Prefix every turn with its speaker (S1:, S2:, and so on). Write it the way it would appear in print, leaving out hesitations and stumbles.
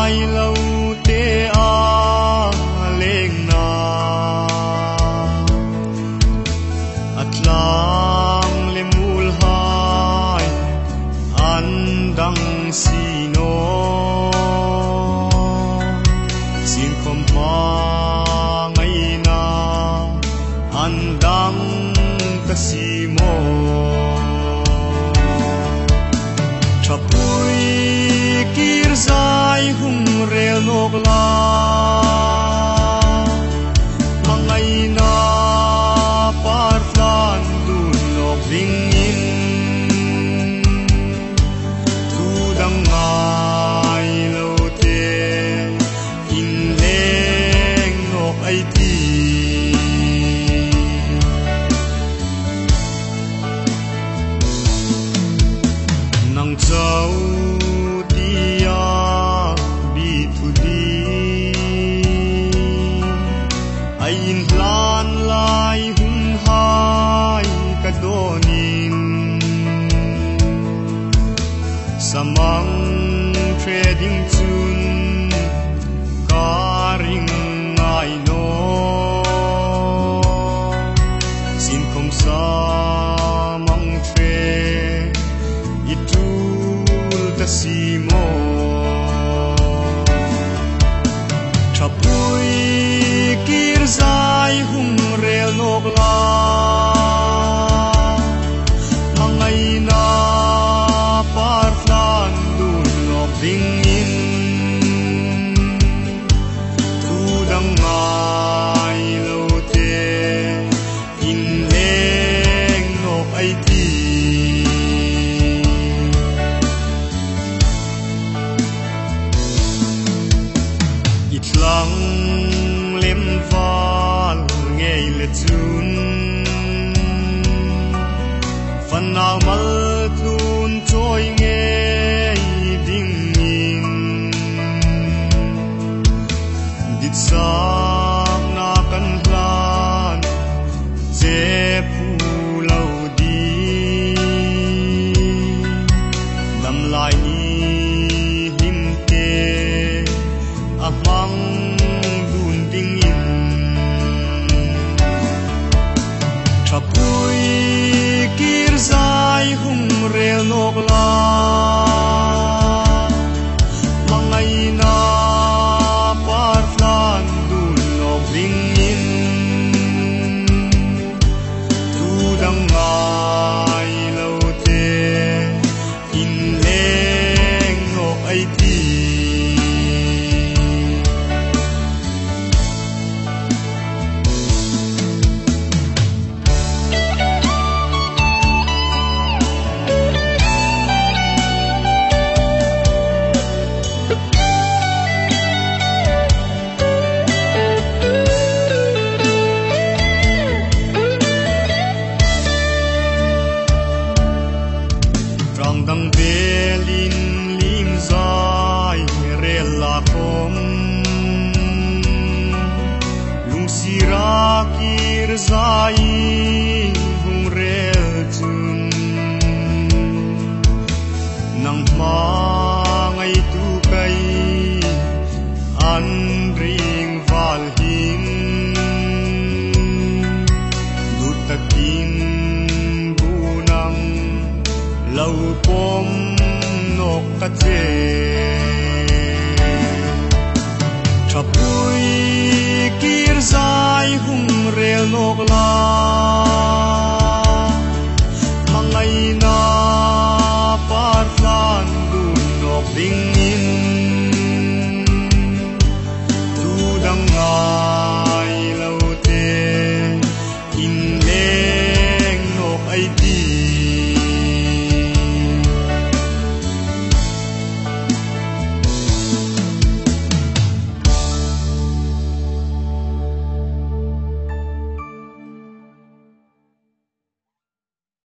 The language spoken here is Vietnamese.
S1: ngai lâu te a leng na atlang le mul hai an dang sino sin khom ma ngai na an dang ta si mo chapui kir zai hung rel nok la mangai na par flan dun nok ring in tu dang ngai lo te in leng nok ai ti nang chau tia bi thu di ai in lan lai hum hai ka donin samang trading chun karing ngai no sin khom sa mang tre ta si mo chapui kir zai hung rel nok la mangai na par flan dun nok ding in tu dang ngai lo te in leng nok ai ti lang lem van nghe le chun phần nào mal thun trôi nghe ding in dit sang na kan plan je pu lâu đi đam lại him te amang dun ding in chapui kir zai hung rel nok la mangai na par flan dun nok ding in tu dang ngai lo te in leng nok ai ti dang velin lim zai rel la kom lung sira kir zai hung rel chun nang ma ngai tu kai an ring val hin du takin bunang lâu pom nọc cắt dê